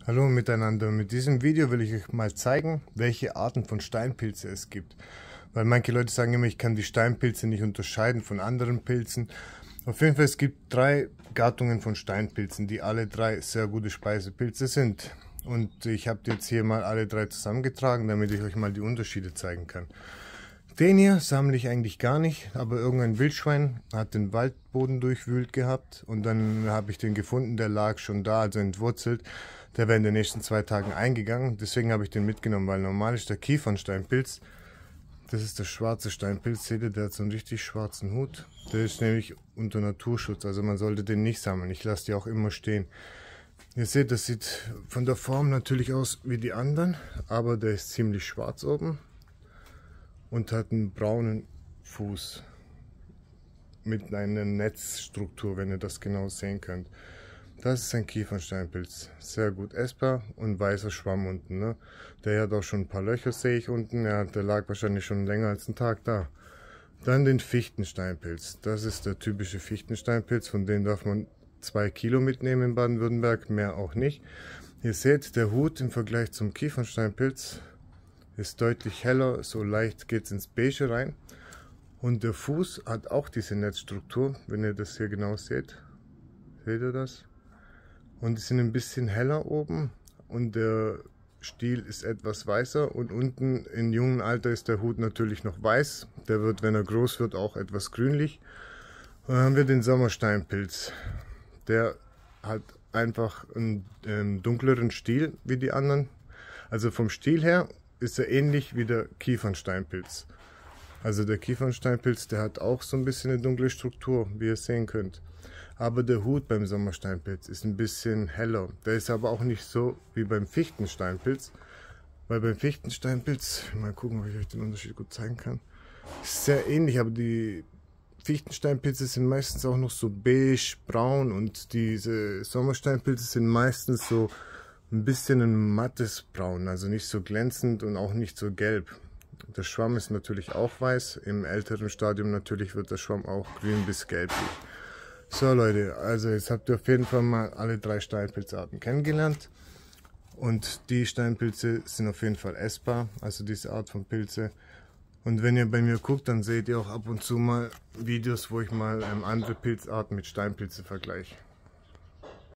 Hallo miteinander, mit diesem Video will ich euch mal zeigen, welche Arten von Steinpilze es gibt. Weil manche Leute sagen immer, ich kann die Steinpilze nicht unterscheiden von anderen Pilzen. Auf jeden Fall, es gibt 3 Gattungen von Steinpilzen, die alle 3 sehr gute Speisepilze sind. Und ich habe jetzt hier mal alle 3 zusammengetragen, damit ich euch mal die Unterschiede zeigen kann. Den hier sammle ich eigentlich gar nicht, aber irgendein Wildschwein hat den Waldboden durchwühlt gehabt und dann habe ich den gefunden, der lag schon da, also entwurzelt. Der wäre in den nächsten 2 Tagen eingegangen, deswegen habe ich den mitgenommen, weil normal ist der Kiefernsteinpilz, das ist der schwarze Steinpilz, seht ihr, der hat so einen richtig schwarzen Hut. Der ist nämlich unter Naturschutz, also man sollte den nicht sammeln, ich lasse die auch immer stehen. Ihr seht, das sieht von der Form natürlich aus wie die anderen, aber der ist ziemlich schwarz oben und hat einen braunen Fuß mit einer Netzstruktur, wenn ihr das genau sehen könnt. Das ist ein Kiefernsteinpilz, sehr gut essbar und weißer Schwamm unten. Ne? Der hat auch schon ein paar Löcher, sehe ich unten, ja, der lag wahrscheinlich schon länger als einen Tag da. Dann den Fichtensteinpilz, das ist der typische Fichtensteinpilz, von dem darf man 2 Kilo mitnehmen in Baden-Württemberg, mehr auch nicht. Ihr seht, der Hut im Vergleich zum Kiefernsteinpilz ist deutlich heller, so leicht geht es ins Beige rein. Und der Fuß hat auch diese Netzstruktur, wenn ihr das hier genau seht. Seht ihr das? Und die sind ein bisschen heller oben und der Stiel ist etwas weißer und unten im jungen Alter ist der Hut natürlich noch weiß. Der wird, wenn er groß wird, auch etwas grünlich. Und dann haben wir den Sommersteinpilz. Der hat einfach einen dunkleren Stiel wie die anderen. Also vom Stiel her ist er ähnlich wie der Kiefernsteinpilz. Also der Kiefernsteinpilz, der hat auch so ein bisschen eine dunkle Struktur, wie ihr sehen könnt. Aber der Hut beim Sommersteinpilz ist ein bisschen heller. Der ist aber auch nicht so wie beim Fichtensteinpilz. Weil beim Fichtensteinpilz, mal gucken, ob ich euch den Unterschied gut zeigen kann, ist sehr ähnlich, aber die Fichtensteinpilze sind meistens auch noch so beige, braun und diese Sommersteinpilze sind meistens so ein bisschen ein mattes Braun, also nicht so glänzend und auch nicht so gelb. Der Schwamm ist natürlich auch weiß, im älteren Stadium natürlich wird der Schwamm auch grün bis gelblich. So Leute, also jetzt habt ihr auf jeden Fall mal alle 3 Steinpilzarten kennengelernt und die Steinpilze sind auf jeden Fall essbar, also diese Art von Pilze. Und wenn ihr bei mir guckt, dann seht ihr auch ab und zu mal Videos, wo ich mal andere Pilzarten mit Steinpilze vergleiche.